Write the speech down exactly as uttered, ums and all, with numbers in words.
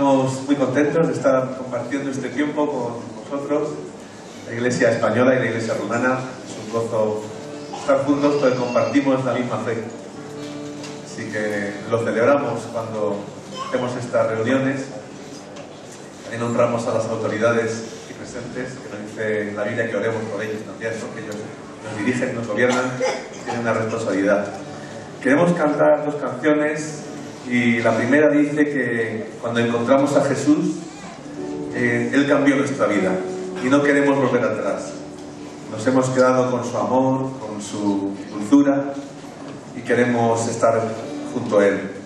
Estamos muy contentos de estar compartiendo este tiempo con vosotros, la Iglesia española y la Iglesia rumana. Es un gozo estar juntos porque compartimos la misma fe. Así que lo celebramos cuando hacemos estas reuniones. También honramos a las autoridades aquí presentes, que nos dice en la Biblia que oremos por ellos también, ¿no? Que ellos nos dirigen, nos gobiernan, tienen una responsabilidad. Queremos cantar dos canciones y la primera dice que cuando encontramos a Jesús, eh, Él cambió nuestra vida y no queremos volver atrás. Nos hemos quedado con su amor, con su dulzura y queremos estar junto a Él.